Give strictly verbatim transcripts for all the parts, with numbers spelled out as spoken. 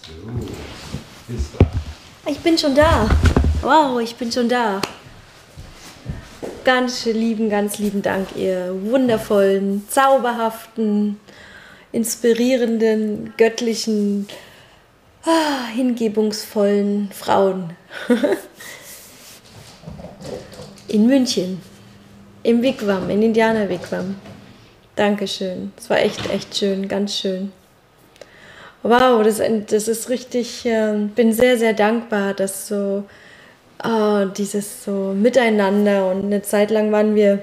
So, ist da. Ich bin schon da. Wow, ich bin schon da. Ganz lieben, ganz lieben Dank, ihr wundervollen, zauberhaften, inspirierenden, göttlichen, ah, hingebungsvollen Frauen. In München, im Wigwam, in Indianer-Wigwam. Dankeschön. Es war echt, echt schön, ganz schön. Wow, das, das ist richtig, ich äh, bin sehr, sehr dankbar, dass so oh, dieses so Miteinander, und eine Zeit lang waren wir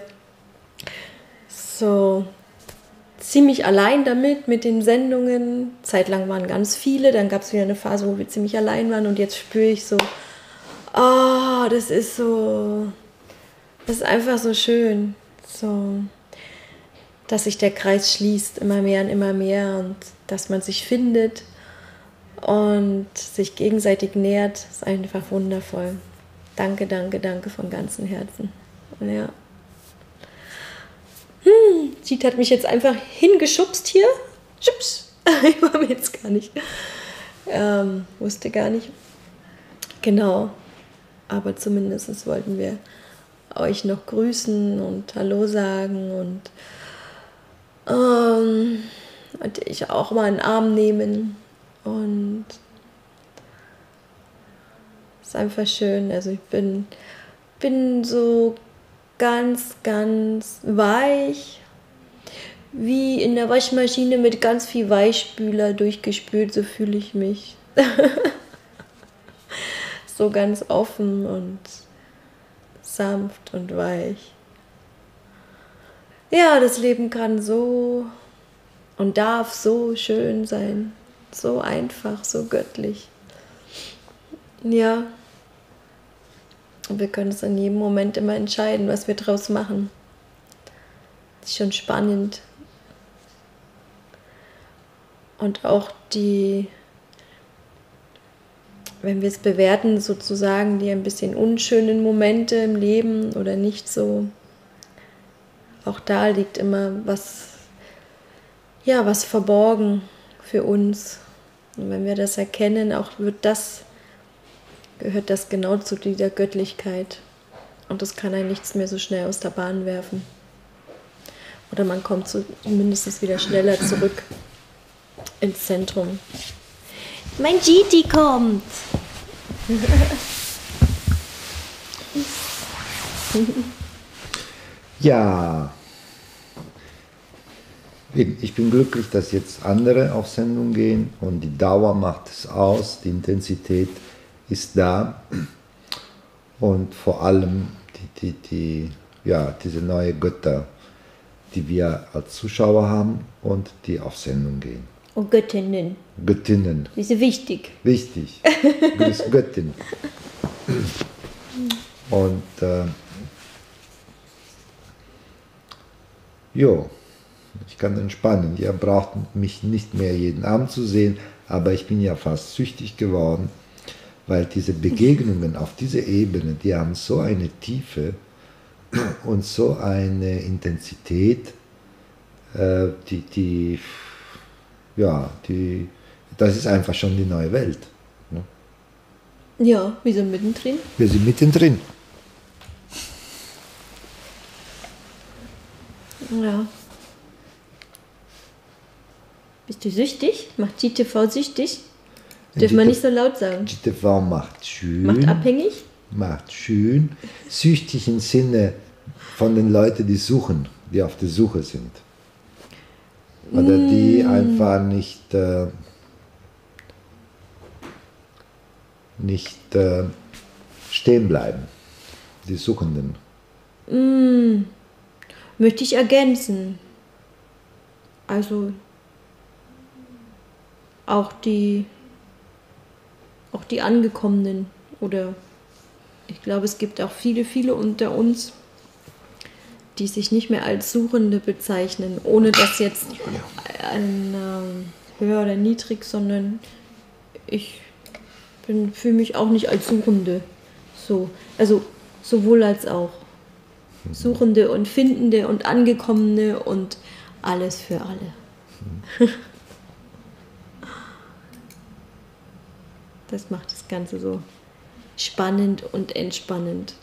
so ziemlich allein damit, mit den Sendungen. Zeitlang waren ganz viele, dann gab es wieder eine Phase, wo wir ziemlich allein waren, und jetzt spüre ich so, oh, das ist so, das ist einfach so schön, so, dass sich der Kreis schließt, immer mehr und immer mehr, und dass man sich findet und sich gegenseitig nährt, ist einfach wundervoll. Danke, danke, danke von ganzem Herzen. Ja. Hm, Jeet hat mich jetzt einfach hingeschubst hier. Schubs. Ich war mir jetzt gar nicht. Ähm, wusste gar nicht. Genau. Aber zumindest wollten wir euch noch grüßen und Hallo sagen und, ähm, und ich auch mal einen Arm nehmen. Und es ist einfach schön. Also ich bin, bin so ganz, ganz weich, wie in der Waschmaschine mit ganz viel Weichspüler durchgespült, so fühle ich mich. So ganz offen und sanft und weich. Ja, das Leben kann so und darf so schön sein, so einfach, so göttlich. Ja, und wir können es in jedem Moment immer entscheiden, was wir draus machen. Das ist schon spannend. Und auch die, wenn wir es bewerten, sozusagen die ein bisschen unschönen Momente im Leben oder nicht so, auch da liegt immer was, ja, was verborgen für uns. Und wenn wir das erkennen, auch wird das, gehört das genau zu dieser Göttlichkeit. Und das kann einen nichts mehr so schnell aus der Bahn werfen. Oder man kommt so mindestens wieder schneller zurück ins Zentrum. Mein Giti kommt! Ja, ich bin glücklich, dass jetzt andere auf Sendung gehen, und die Dauer macht es aus, die Intensität ist da, und vor allem die, die, die, ja, diese neue Götter, die wir als Zuschauer haben und die auf Sendung gehen. Und Göttinnen. Göttinnen. Die sind wichtig. Wichtig. Grüß Göttin. Und äh, jo, ich kann entspannen. Ihr braucht mich nicht mehr jeden Abend zu sehen, aber ich bin ja fast süchtig geworden, weil diese Begegnungen auf dieser Ebene, die haben so eine Tiefe und so eine Intensität, äh, die, die, ja, die, das ist einfach schon die neue Welt. Ne? Ja, wir sind mittendrin. Wir sind mittendrin. Ja. Bist du süchtig? Macht G T V süchtig? Dürfen wir nicht so laut sagen. G T V macht schön. Macht abhängig? Macht schön. Süchtig im Sinne von den Leuten, die suchen, die auf der Suche sind. Oder die mm. einfach nicht, äh, nicht äh, stehen bleiben. Die Suchenden. Mm. Möchte ich ergänzen. Also auch die auch die Angekommenen, oder ich glaube, es gibt auch viele, viele unter uns, die sich nicht mehr als Suchende bezeichnen, ohne das jetzt ein ähm, höher oder niedrig, sondern ich fühle mich auch nicht als Suchende. So, also sowohl als auch. Suchende und Findende und Angekommene und alles für alle. das macht das Ganze so spannend und entspannend.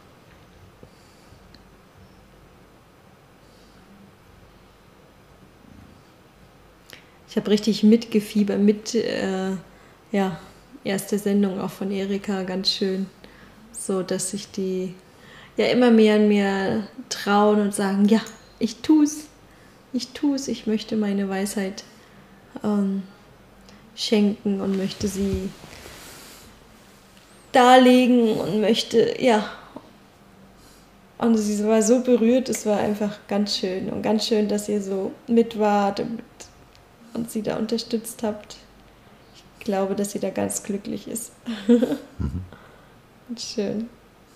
Ich habe richtig mitgefiebert, mit, äh, ja, erste Sendung auch von Erika, ganz schön. So, dass sich die ja immer mehr und mehr trauen und sagen, ja, ich tu's, ich tu's, ich möchte meine Weisheit ähm, schenken und möchte sie darlegen und möchte, ja. Und sie war so berührt, es war einfach ganz schön und ganz schön, dass ihr so mit wart und, und sie da unterstützt habt. Ich glaube, dass sie da ganz glücklich ist. Mhm. Schön.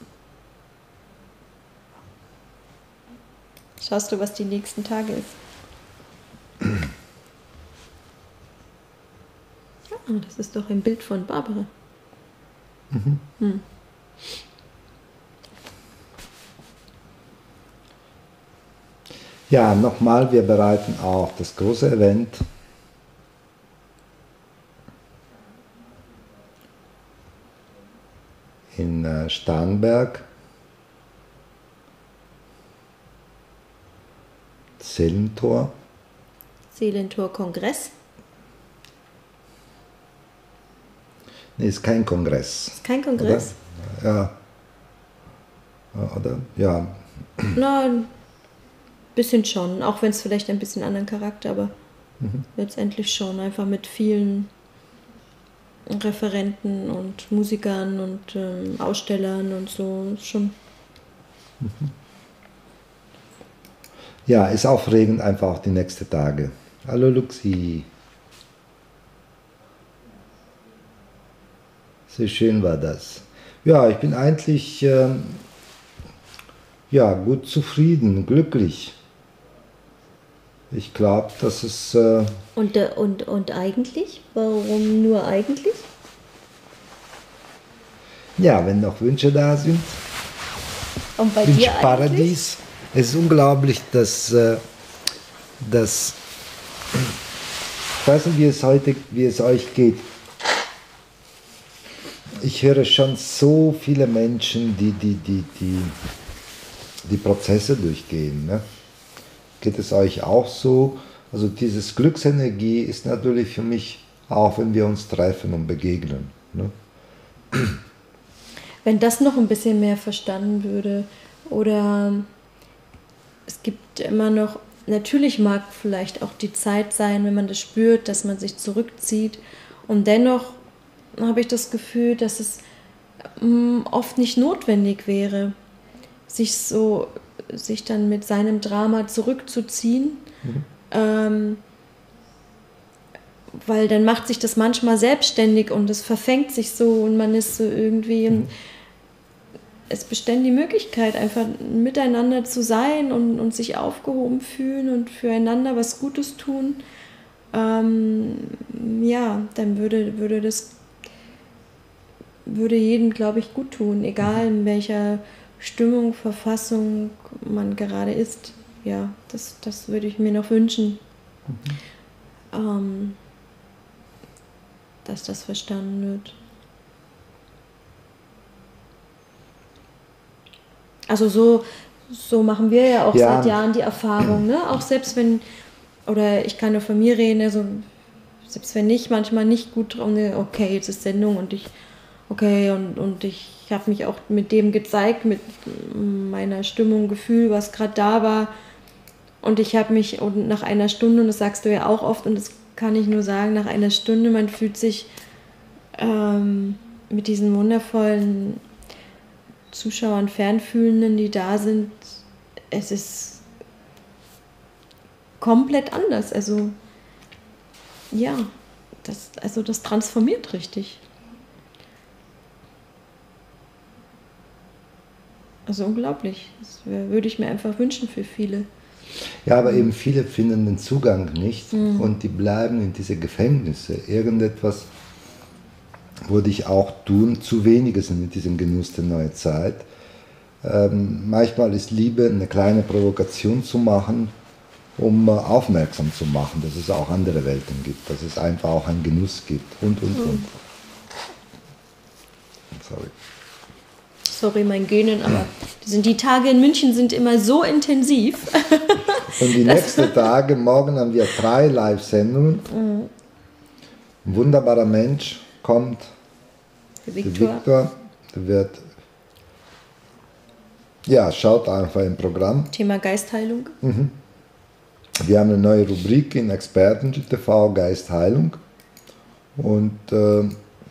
Schaust du, was die nächsten Tage ist? Ah, das ist doch ein Bild von Barbara. Mhm. Hm. Ja, nochmal, wir bereiten auch das große Event in äh, Starnberg, Seelentor. Seelentor-Kongress? Nee, ist kein Kongress. Ist kein Kongress? Oder? Ja. Oder? Ja. Na, ein bisschen schon, auch wenn es vielleicht ein bisschen anderen Charakter, aber mhm. letztendlich schon, einfach mit vielen Referenten und Musikern und ähm, Ausstellern und so, schon. Mhm. Ja, ist aufregend einfach auch die nächsten Tage. Hallo Luxi. Sehr schön war das. Ja, ich bin eigentlich ähm, ja, gut zufrieden, glücklich. Ich glaube, dass es... Äh und, und, und eigentlich? Warum nur eigentlich? Ja, wenn noch Wünsche da sind. Und bei dir Paradies. Eigentlich? Es ist unglaublich, dass, äh, dass ich weiß nicht, wie es heute, wie es euch geht. Ich höre schon so viele Menschen, die die, die, die, die Prozesse durchgehen. Ne? Geht es euch auch so? Also dieses Glücksenergie ist natürlich für mich auch, wenn wir uns treffen und begegnen. Ne? Wenn das noch ein bisschen mehr verstanden würde oder es gibt immer noch, natürlich mag vielleicht auch die Zeit sein, wenn man das spürt, dass man sich zurückzieht und dennoch habe ich das Gefühl, dass es ähm, oft nicht notwendig wäre, sich so, sich dann mit seinem Drama zurückzuziehen, mhm. ähm, weil dann macht sich das manchmal selbstständig und es verfängt sich so und man ist so irgendwie, mhm. es besteht die Möglichkeit, einfach miteinander zu sein und, und sich aufgehoben fühlen und füreinander was Gutes tun, ähm, ja, dann würde, würde das würde jedem, glaube ich, gut tun, egal in welcher Stimmung, Verfassung man gerade ist. Ja, das, das würde ich mir noch wünschen, mhm. ähm, dass das verstanden wird. Also so, so machen wir ja auch ja. seit Jahren die Erfahrung, ne? Auch selbst wenn, oder ich kann nur von mir reden, also selbst wenn ich manchmal nicht gut drauf, okay, jetzt ist Sendung und ich Okay, und, und ich habe mich auch mit dem gezeigt, mit meiner Stimmung, Gefühl, was gerade da war. Und ich habe mich und nach einer Stunde, und das sagst du ja auch oft, und das kann ich nur sagen, nach einer Stunde, man fühlt sich ähm, mit diesen wundervollen Zuschauern, Fernfühlenden, die da sind, es ist komplett anders. Also ja, das, also das transformiert richtig. Also unglaublich. Das würde ich mir einfach wünschen für viele. Ja, aber eben viele finden den Zugang nicht mhm. und die bleiben in diese Gefängnisse. Irgendetwas würde ich auch tun, zu wenige sind in diesem Genuss der neuen Zeit. Ähm, manchmal ist Liebe, eine kleine Provokation zu machen, um äh, aufmerksam zu machen, dass es auch andere Welten gibt, dass es einfach auch einen Genuss gibt und, und, mhm. und. sorry. Sorry, mein Genen, aber die, sind, die Tage in München sind immer so intensiv. Und die nächsten Tage, morgen haben wir drei Live-Sendungen. Mhm. Ein wunderbarer Mensch kommt, der Viktor. Viktor, der wird, ja, schaut einfach im Programm. Thema Geistheilung. Mhm. Wir haben eine neue Rubrik in Experten G T V, Geistheilung. Und, äh,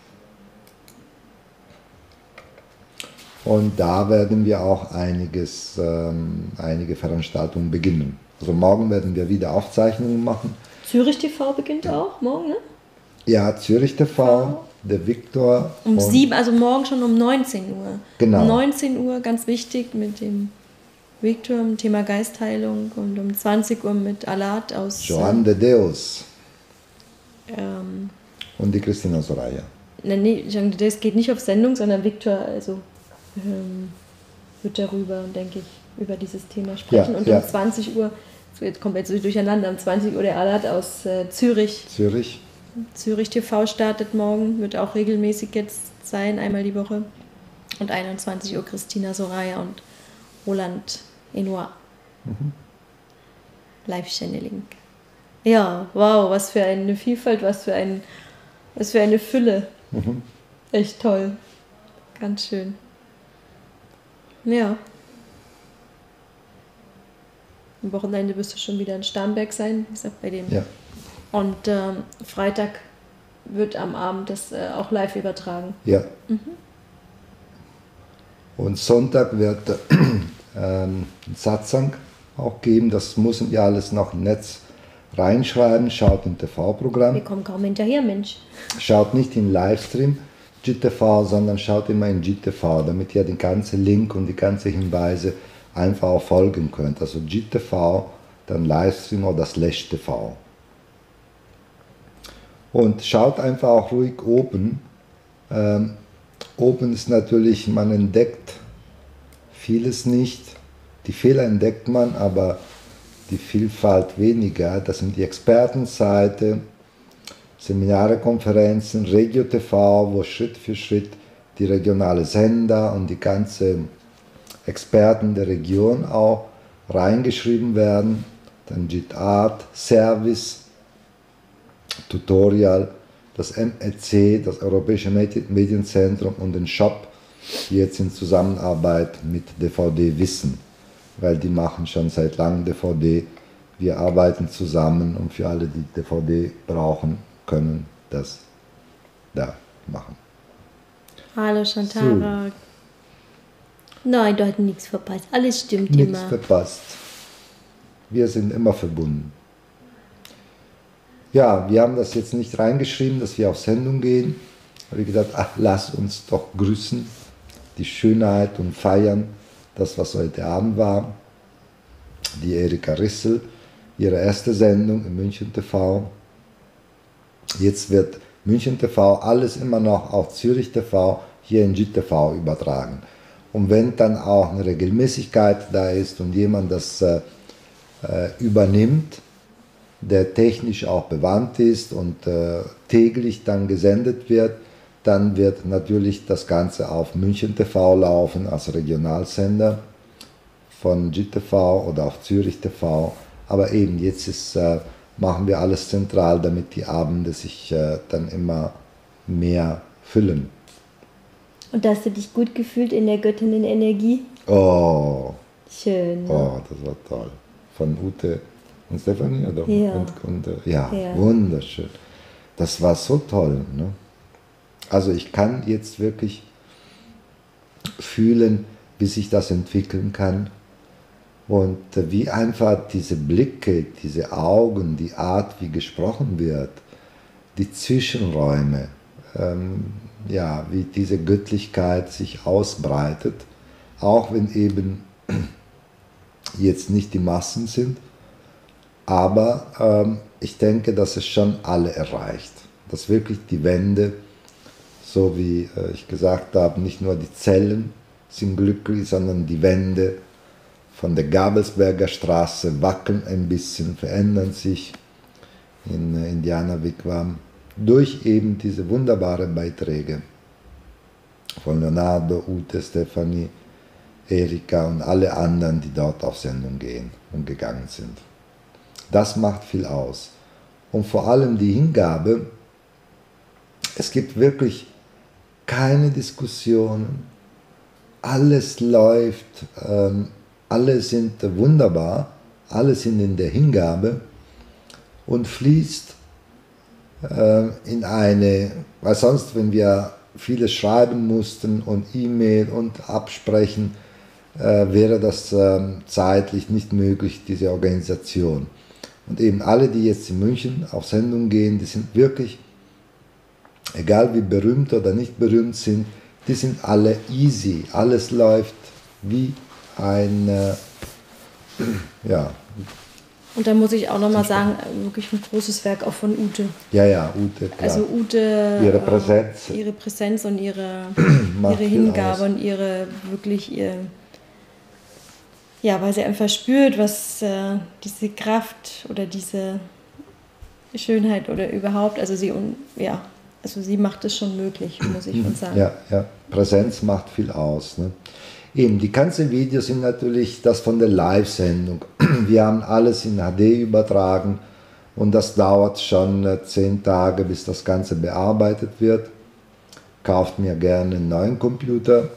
und da werden wir auch einiges, ähm, einige Veranstaltungen beginnen. Also morgen werden wir wieder Aufzeichnungen machen. Zürich T V beginnt auch morgen, ne? Ja, Zürich T V, der Viktor. Um sieben, also morgen schon um neunzehn Uhr. Genau. Um neunzehn Uhr, ganz wichtig, mit dem Viktor im Thema Geistheilung und um zwanzig Uhr mit Alat aus... Joan de Deus. Ähm, und die Christina Soraya. Nein, nee, Joan de Deus geht nicht auf Sendung, sondern Viktor also, ähm, wird darüber, denke ich, über dieses Thema sprechen. Ja, und ja. um zwanzig Uhr, jetzt kommt jetzt durcheinander, um zwanzig Uhr der Alat aus äh, Zürich. Zürich. Zürich T V startet morgen, wird auch regelmäßig jetzt sein, einmal die Woche. Und einundzwanzig Uhr Christina Soraya und Roland Enoir. Mhm. Live-Channeling. Ja, wow, was für eine Vielfalt, was für, ein, was für eine Fülle. Mhm. Echt toll. Ganz schön. Ja. Am Wochenende wirst du schon wieder in Starnberg sein, wie gesagt, bei dem. Ja. Und ähm, Freitag wird am Abend das äh, auch live übertragen. Ja. Mhm. Und Sonntag wird äh, ähm, ein Satsang auch geben. Das müssen wir alles noch im Netz reinschreiben. Schaut im T V-Programm. Wir kommen kaum hinterher, Mensch. Schaut nicht im Livestream G T V, sondern schaut immer in G T V, damit ihr den ganzen Link und die ganzen Hinweise einfach auch folgen könnt. Also G T V, dann Livestream oder Slash T V. Und schaut einfach auch ruhig oben. Ähm, oben ist natürlich, man entdeckt vieles nicht. Die Fehler entdeckt man, aber die Vielfalt weniger. Das sind die Expertenseite, Seminare, Konferenzen, Regio T V, wo Schritt für Schritt die regionalen Sender und die ganzen Experten der Region auch reingeschrieben werden. Dann G I T Art, Service, Tutorial, das M E C, das Europäische Medienzentrum und den Shop, jetzt in Zusammenarbeit mit D V D Wissen, weil die machen schon seit langem D V D. Wir arbeiten zusammen und für alle, die D V D brauchen, können das da machen. Hallo Shantara. So. Nein, du hast nichts verpasst. Alles stimmt nichts immer. Nichts verpasst. Wir sind immer verbunden. Ja, wir haben das jetzt nicht reingeschrieben, dass wir auf Sendung gehen. Da habe ich gedacht, ach, lass uns doch grüßen, die Schönheit und feiern, das, was heute Abend war. Die Erika Rissel, ihre erste Sendung im München T V. Jetzt wird München T V alles immer noch auf Zürich T V, hier in G T V übertragen. Und wenn dann auch eine Regelmäßigkeit da ist und jemand das äh, äh, übernimmt, der technisch auch bewandt ist und äh, täglich dann gesendet wird, dann wird natürlich das Ganze auf München T V laufen als Regionalsender von G T V oder auf Zürich T V. Aber eben jetzt ist, äh, machen wir alles zentral, damit die Abende sich äh, dann immer mehr füllen. Und hast du dich gut gefühlt in der Göttinnenenergie? Oh. Schön. Ne? Oh, das war toll. Von Ute und Stefanie, oder? Ja. Und, und, ja, ja, wunderschön. Das war so toll. Ne? Also ich kann jetzt wirklich fühlen, wie sich das entwickeln kann. Und wie einfach diese Blicke, diese Augen, die Art, wie gesprochen wird, die Zwischenräume, ähm, ja, wie diese Göttlichkeit sich ausbreitet, auch wenn eben jetzt nicht die Massen sind. Aber ähm, ich denke, dass es schon alle erreicht. Dass wirklich die Wände, so wie äh, ich gesagt habe, nicht nur die Zellen sind glücklich, sondern die Wände von der Gabelsberger Straße wackeln ein bisschen, verändern sich in äh, Indiana Wigwam durch eben diese wunderbaren Beiträge von Leonardo, Ute, Stefanie, Erika und alle anderen, die dort auf Sendung gehen und gegangen sind. Das macht viel aus. Und vor allem die Hingabe. Es gibt wirklich keine Diskussionen. Alles läuft, ähm, alle sind wunderbar, alle sind in der Hingabe und fließt äh, in eine, weil sonst, wenn wir vieles schreiben mussten und E-Mail und absprechen, äh, wäre das äh, zeitlich nicht möglich, diese Organisation. Und eben alle, die jetzt in München auf Sendung gehen, die sind wirklich, egal wie berühmt oder nicht berühmt sind, die sind alle easy. Alles läuft wie ein, äh, ja. Und da muss ich auch nochmal sagen, wirklich ein großes Werk auch von Ute. Ja, ja, Ute, klar. Also Ute, ihre Präsenz, äh, ihre Präsenz und ihre, ihre Hingabe und ihre wirklich ihr, ja, weil sie einfach spürt, was äh, diese Kraft oder diese Schönheit oder überhaupt, also sie, ja, also sie macht es schon möglich, muss ich schon sagen. Ja, ja, Präsenz macht viel aus. Ne? Eben, die ganzen Videos sind natürlich das von der Live-Sendung. Wir haben alles in H D übertragen und das dauert schon äh, zehn Tage, bis das Ganze bearbeitet wird. Kauft mir gerne einen neuen Computer,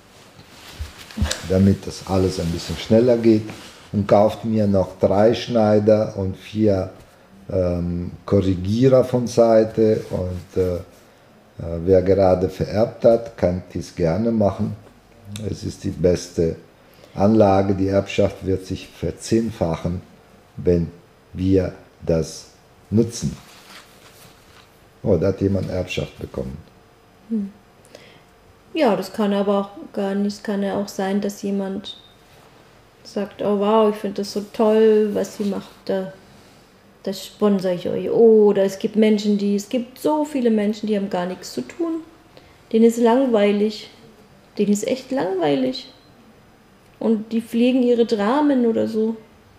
damit das alles ein bisschen schneller geht, und kauft mir noch drei Schneider und vier ähm, Korrigierer von Seite, und äh, äh, wer gerade vererbt hat, kann dies gerne machen. Es ist die beste Anlage, die Erbschaft wird sich verzehnfachen, wenn wir das nutzen. Oh, da hat jemand Erbschaft bekommen. Hm. Ja, das kann aber auch gar nicht, kann ja auch sein, dass jemand sagt, oh wow, ich finde das so toll, was sie macht, da, das sponsere ich euch. Oder es gibt Menschen, die, es gibt so viele Menschen, die haben gar nichts zu tun. Denen ist langweilig, denen ist echt langweilig. Und die pflegen ihre Dramen oder so.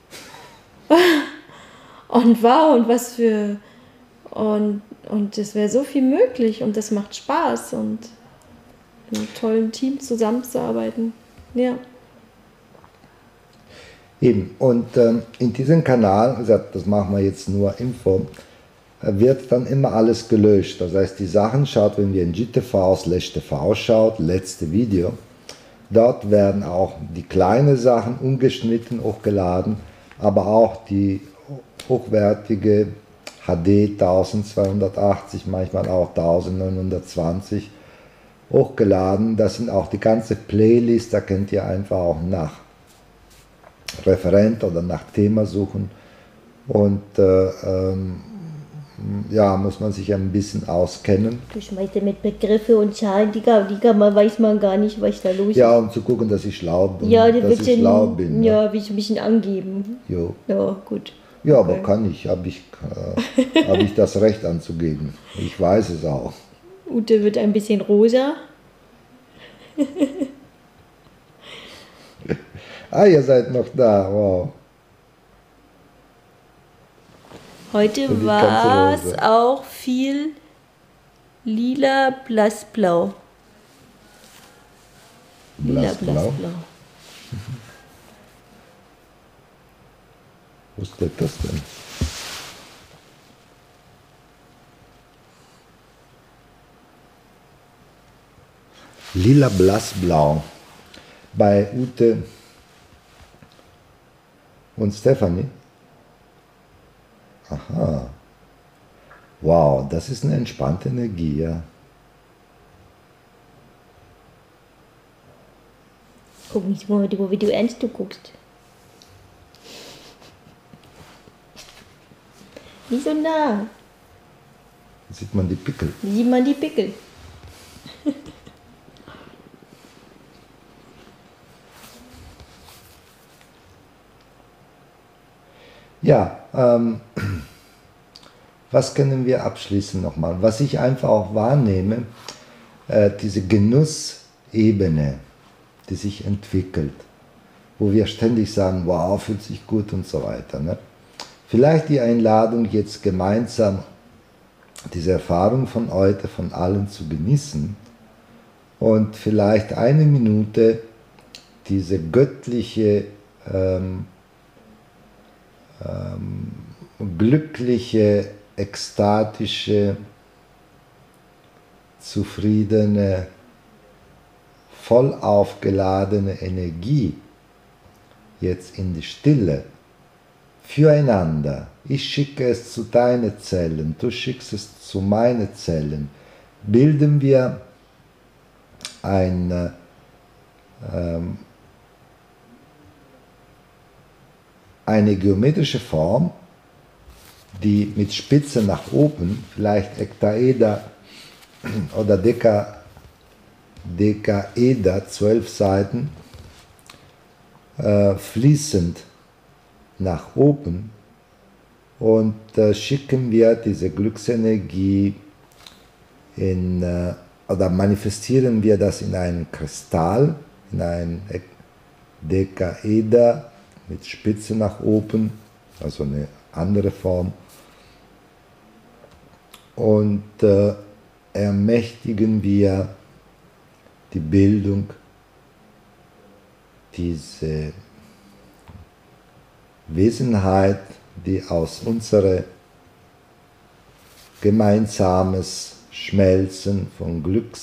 Und wow, und was für, und, und es wäre so viel möglich und das macht Spaß und mit einem tollen Team zusammenzuarbeiten. Ja. Eben, und ähm, in diesem Kanal, das machen wir jetzt nur Info, wird dann immer alles gelöscht. Das heißt, die Sachen schaut, wenn wir in G T V slash T V schaut, letzte Video, dort werden auch die kleinen Sachen ungeschnitten hochgeladen, aber auch die hochwertige H D zwölfhundertachtzig, manchmal auch neunzehnhundertzwanzig hochgeladen. Das sind auch die ganze Playlist, da könnt ihr einfach auch nach Referent oder nach Thema suchen, und äh, ähm, ja, muss man sich ein bisschen auskennen. Du schmeißt ja mit Begriffe und Zahlen, die kann, die kann man, weiß man gar nicht, was da los ist. Ja, um zu gucken, dass ich schlau bin. Ja, dass bisschen, ich schlau bin. Ja, ne? Will ich ein bisschen angeben. Jo. Ja, gut. Ja, okay. Aber kann ich, habe ich, äh, hab ich das Recht anzugeben. Ich weiß es auch. Ute wird ein bisschen rosa. Ah, ihr seid noch da, wow. Heute war es auch viel lila, blassblau. Lila, Blassblau. blassblau. Wo steht das denn? Lila, blassblau. Bei Ute und Stefanie. Aha. Wow, das ist eine entspannte Energie, ja. Guck nicht mal, wie du ernst du guckst. Nicht so nah. Sieht man die Pickel. Sieht man die Pickel. Ja, ähm, was können wir abschließen nochmal? Was ich einfach auch wahrnehme, äh, diese Genussebene, die sich entwickelt, wo wir ständig sagen, wow, fühlt sich gut und so weiter. Ne? Vielleicht die Einladung, jetzt gemeinsam diese Erfahrung von heute, von allen zu genießen und vielleicht eine Minute diese göttliche, ähm, ähm, glückliche, ekstatische, zufriedene, voll aufgeladene Energie jetzt in die Stille füreinander. Ich schicke es zu deinen Zellen, du schickst es zu meinen Zellen. Bilden wir ein, ähm, eine geometrische Form, die mit Spitze nach oben, vielleicht Ektaeder oder Deka, Dekaeder, zwölf Seiten, äh, fließend nach oben, und äh, schicken wir diese Glücksenergie in, äh, oder manifestieren wir das in einen Kristall, in ein Dekaeder mit Spitze nach oben, also eine andere Form, und äh, ermächtigen wir die Bildung, diese Wesenheit, die aus unserem gemeinsames Schmelzen von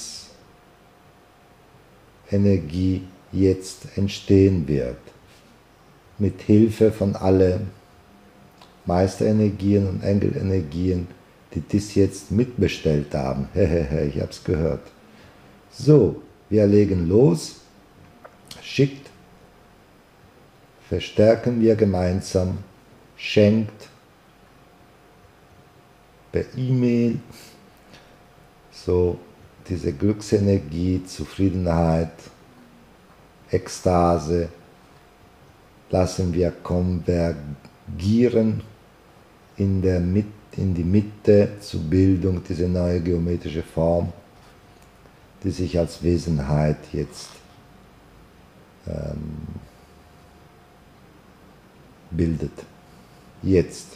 Glücksenergie jetzt entstehen wird, mit Hilfe von allen Meisterenergien und Engelenergien, die dies jetzt mitbestellt haben. Hehehe, ich habe es gehört. So, wir legen los, schickt, verstärken wir gemeinsam, schenkt per E-Mail so diese Glücksenergie, Zufriedenheit, Ekstase, lassen wir konvergieren in, der Mitte, in die Mitte zur Bildung dieser neuen geometrische Form, die sich als Wesenheit jetzt ähm, bildet. Jetzt.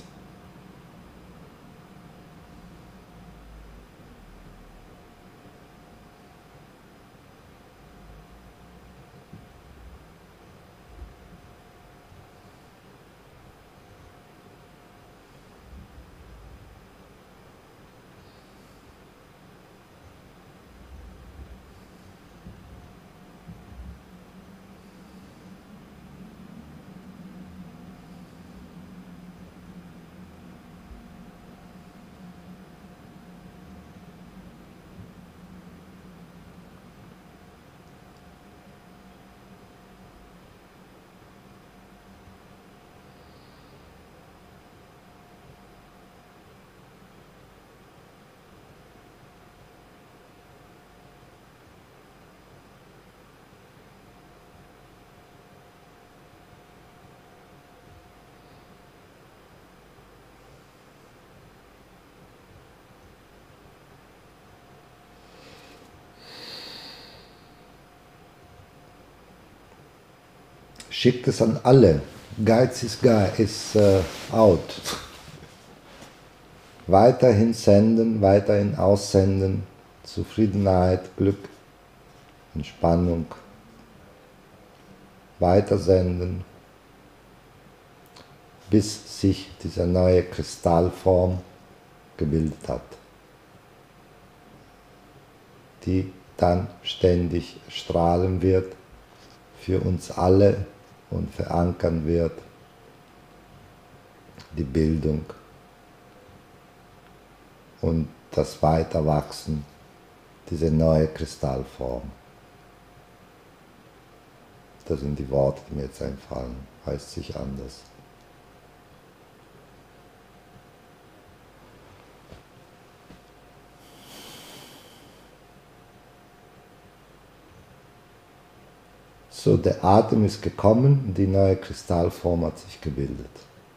Schickt es an alle. Geiz ist, ist äh, out. Weiterhin senden, weiterhin aussenden. Zufriedenheit, Glück, Entspannung. Weitersenden, bis sich diese neue Kristallform gebildet hat, die dann ständig strahlen wird für uns alle und verankern wird die Bildung und das Weiterwachsen dieser neuen Kristallform. Das sind die Worte, die mir jetzt einfallen, heißt sich anders. So, der Atem ist gekommen und die neue Kristallform hat sich gebildet.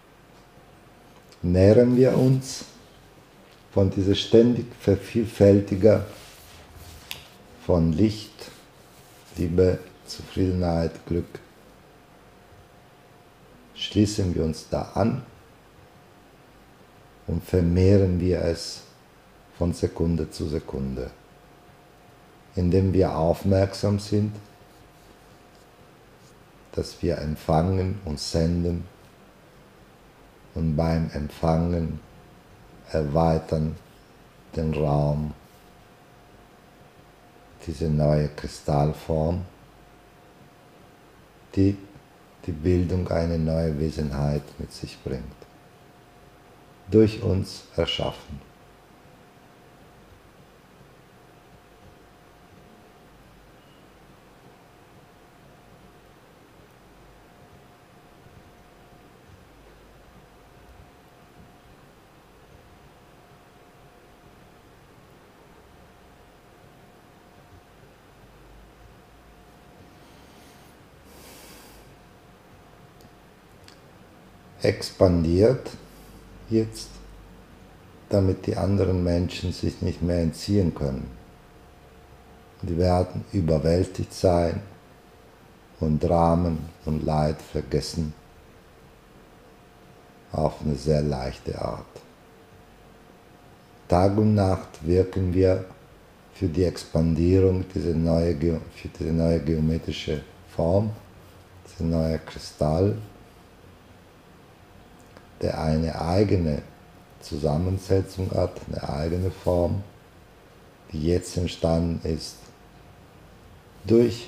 Nähren wir uns von dieser ständig Vervielfältiger von Licht, Liebe, Zufriedenheit, Glück. Schließen wir uns da an und vermehren wir es von Sekunde zu Sekunde. indem wir aufmerksam sind, dass wir empfangen und senden und beim Empfangen erweitern den Raum, diese neue Kristallform, die die Bildung einer neuen Wesenheit mit sich bringt, durch uns erschaffen. Expandiert jetzt, damit die anderen Menschen sich nicht mehr entziehen können. Die werden überwältigt sein und Dramen und Leid vergessen auf eine sehr leichte Art. Tag und Nacht wirken wir für die Expandierung dieser neue, für diese neue geometrische Form, dieser neue Kristall, der eine eigene Zusammensetzung hat, eine eigene Form, die jetzt entstanden ist durch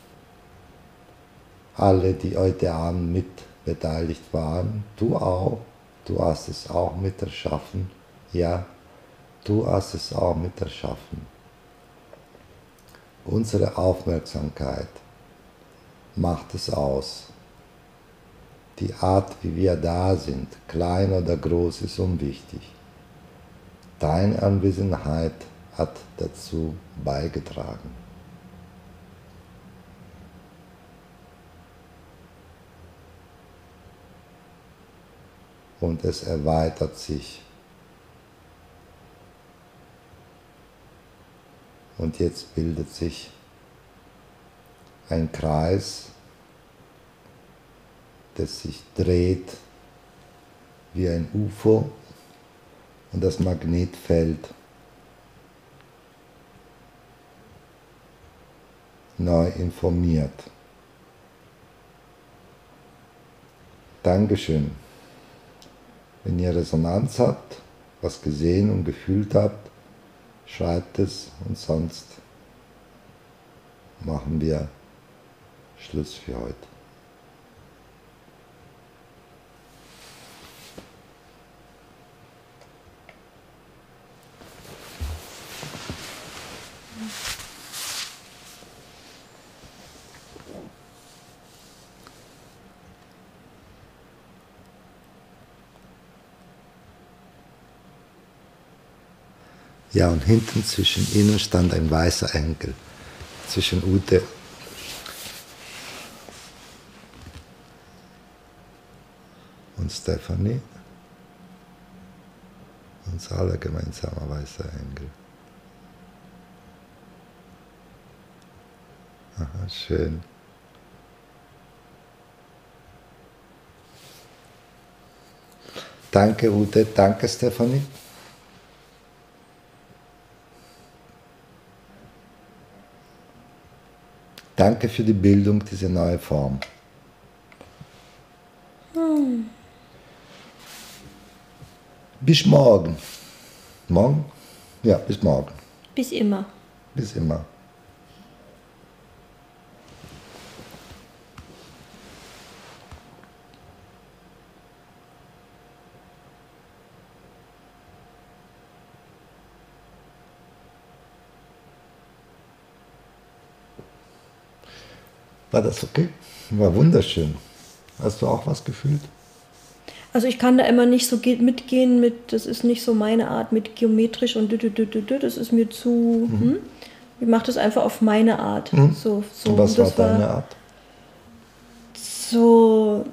alle, die heute Abend mit beteiligt waren. Du auch, du hast es auch mit erschaffen, ja, du hast es auch mit erschaffen. Unsere Aufmerksamkeit macht es aus. Die Art, wie wir da sind, klein oder groß, ist unwichtig. Deine Anwesenheit hat dazu beigetragen. Und es erweitert sich. Und jetzt bildet sich ein Kreis, das sich dreht wie ein U F O und das Magnetfeld neu informiert. Dankeschön. Wenn ihr Resonanz habt, was gesehen und gefühlt habt, schreibt es und sonst machen wir Schluss für heute. Ja, und hinten zwischen ihnen stand ein weißer Engel, zwischen Ute und Stefanie, unser aller gemeinsamer weißer Engel. Aha, schön. Danke Ute, danke Stefanie. Danke für die Bildung dieser neuen Form. Hm. Bis morgen. Morgen? Ja, bis morgen. Bis immer. Bis immer. War das okay? War wunderschön. Hast du auch was gefühlt? Also ich kann da immer nicht so mitgehen mit, das ist nicht so meine Art mit geometrisch und das ist mir zu, mhm. hm? Ich mache das einfach auf meine Art. Mhm. So, so. Und was das war deine Art? So,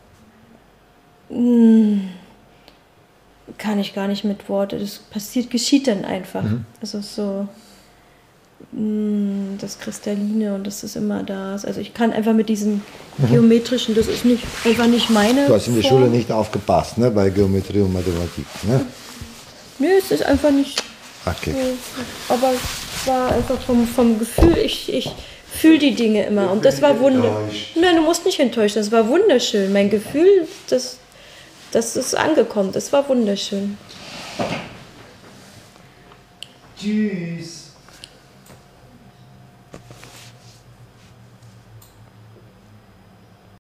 mh, kann ich gar nicht mit Worten, das passiert, geschieht dann einfach. Mhm. Also so, mh, das Kristalline und das ist immer da. Also ich kann einfach mit diesem mhm. geometrischen, das ist nicht, einfach nicht meine Du hast in der Form. Schule nicht aufgepasst, ne, bei Geometrie und Mathematik, ne? Nö, es ist einfach nicht okay. so, aber war einfach vom, vom Gefühl, ich, ich fühle die Dinge immer. Und das war wunderschön. Nein, du musst nicht enttäuscht, das war wunderschön. Mein Gefühl, das, das ist angekommen, das war wunderschön. Tschüss.